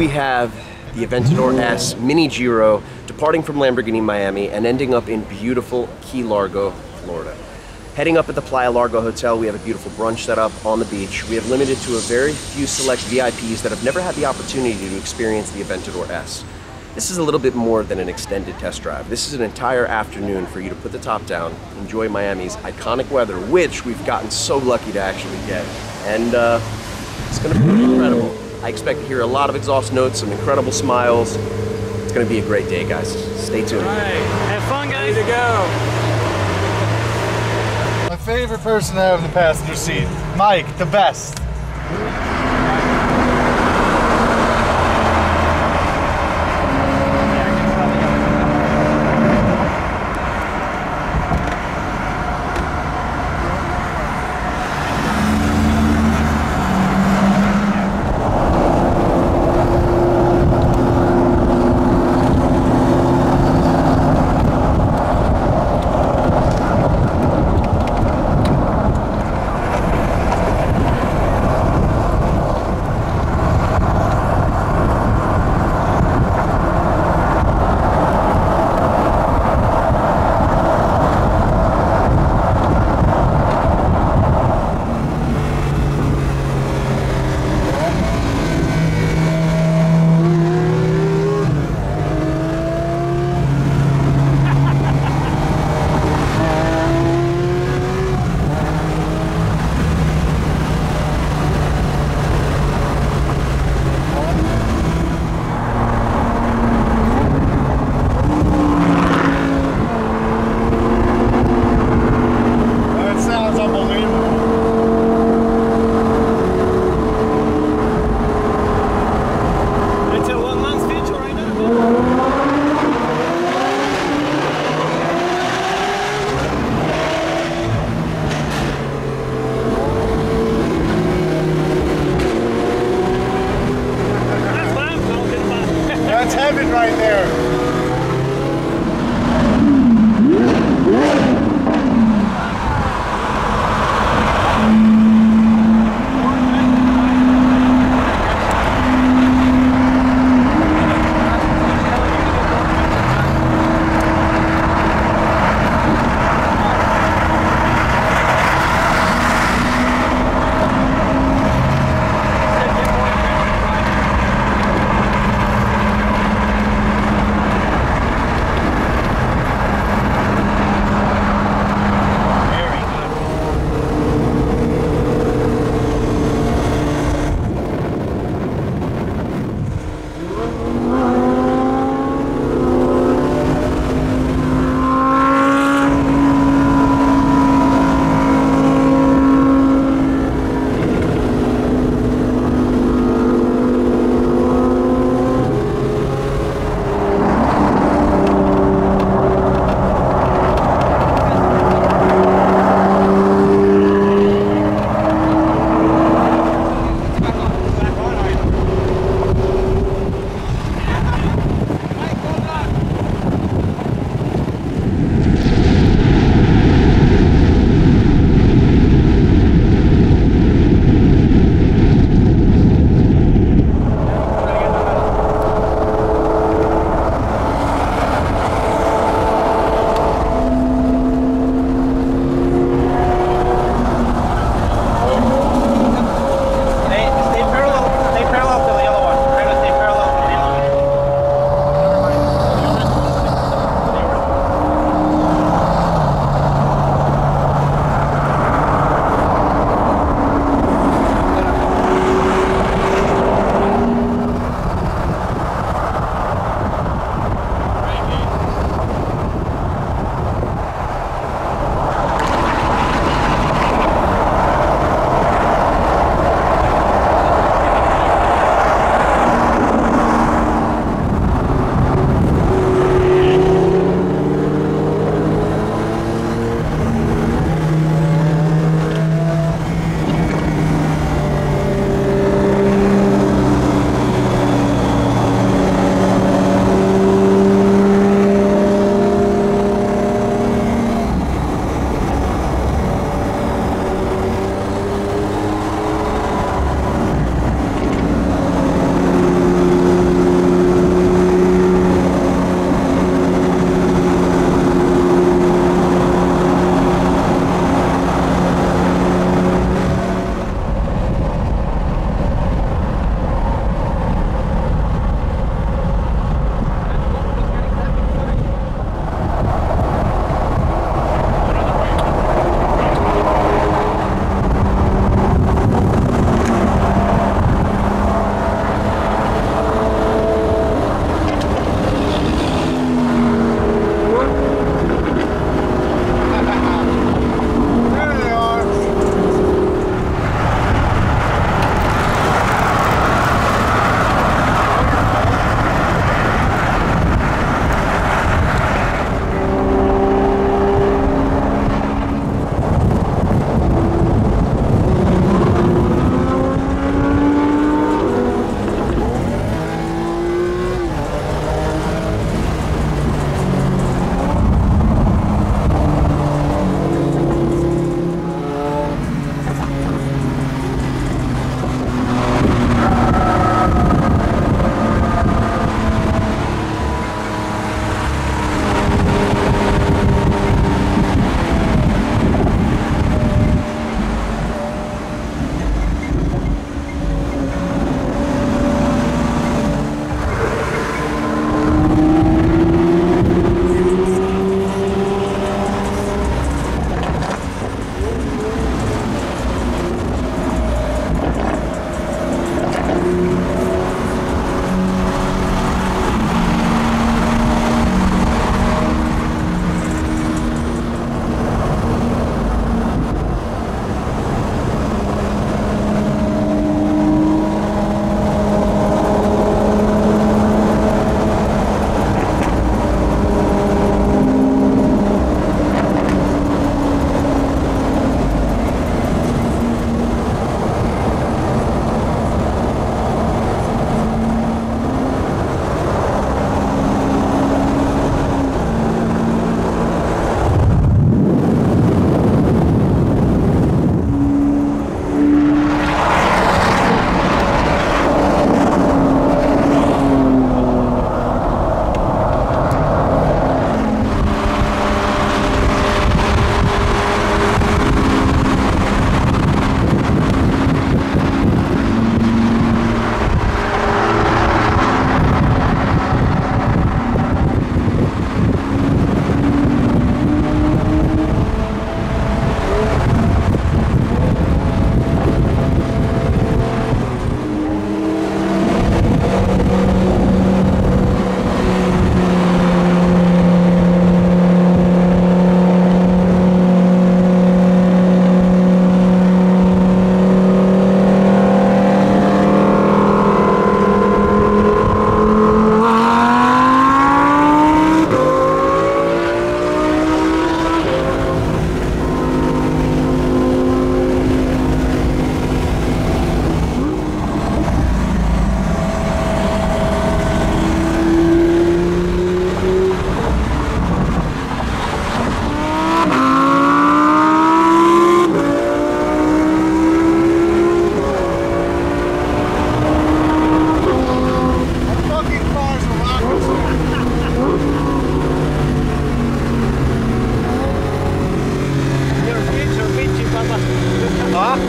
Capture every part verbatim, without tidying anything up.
we have the Aventador S Mini Giro departing from Lamborghini Miami and ending up in beautiful Key Largo, Florida. Heading up at the Playa Largo Hotel, we have a beautiful brunch set up on the beach. We have limited to a very few select V I Ps that have never had the opportunity to experience the Aventador S. This is a little bit more than an extended test drive. This is an entire afternoon for you to put the top down, enjoy Miami's iconic weather, which we've gotten so lucky to actually get. And uh, it's gonna be incredible. I expect to hear a lot of exhaust notes, some incredible smiles. It's gonna be a great day, guys. Stay tuned. All right, have fun, guys. Ready to go. My favorite person to have in the passenger seat, Mike, the best.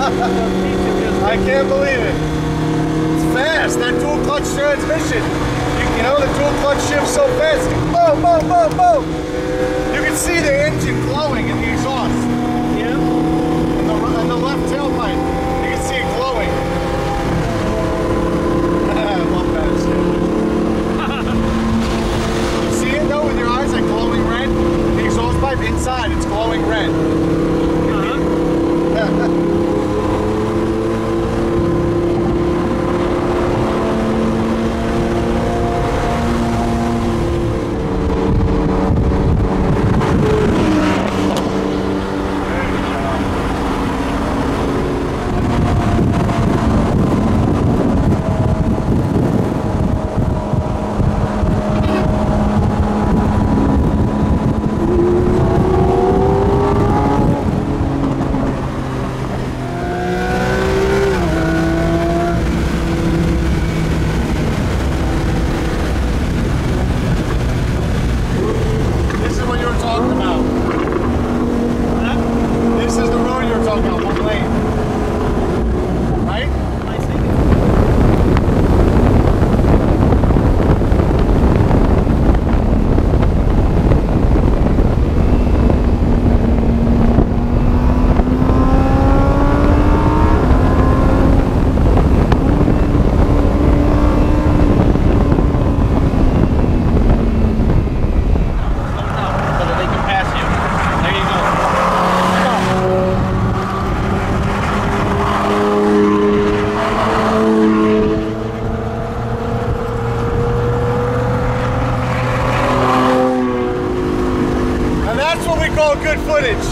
I can't believe it. It's fast. That dual clutch transmission. You, you know, the dual clutch shifts so fast. Boom, boom, boom, boom. You can see the engine glowing in the exhaust. Yeah. And the, and the left tailpipe. You can see it glowing. I love that shit. You see it though with your eyes, like glowing red? The exhaust pipe inside, it's glowing red. Good footage.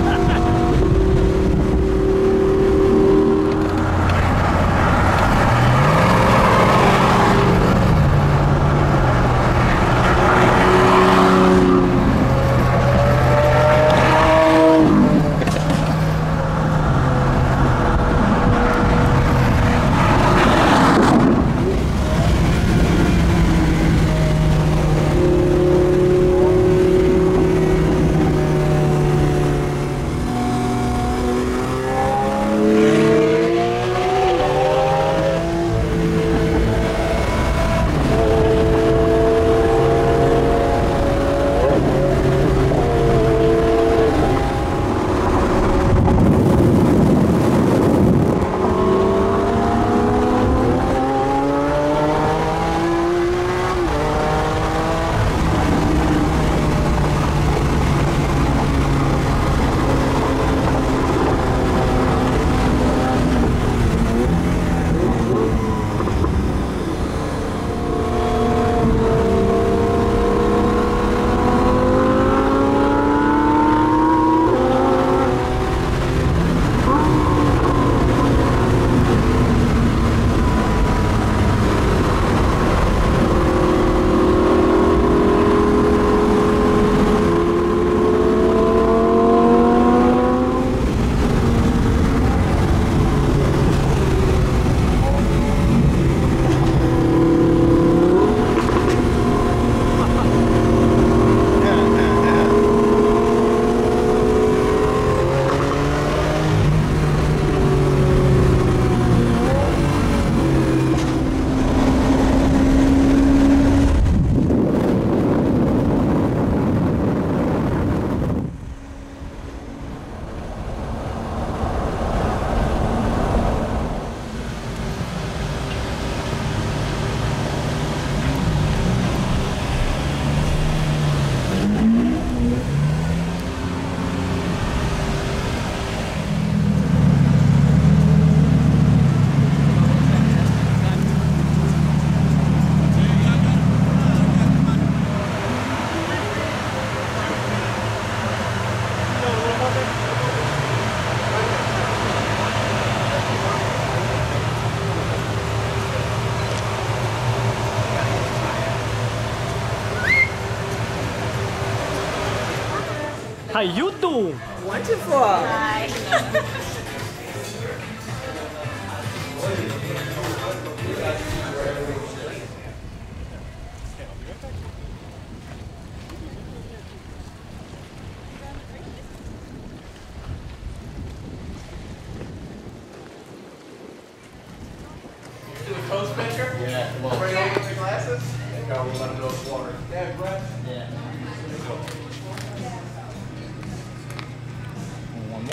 How you doing? Wonderful. Hi.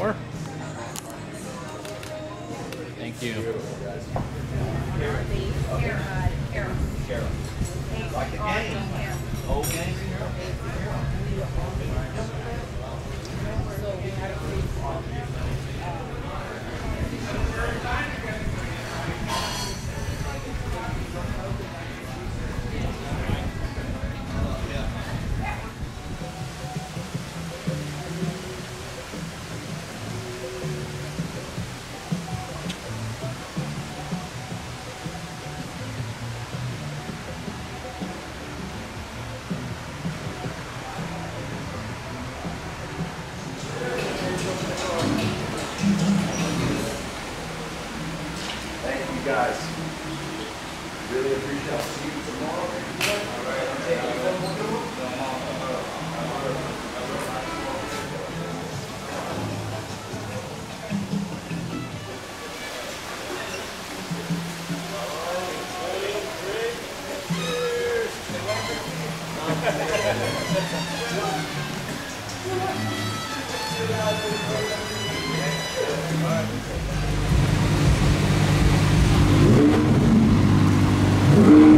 More? Thank you. Like the game. Whole game. Thank you guys. Really appreciate it. See you tomorrow. All right. I'm taking All right.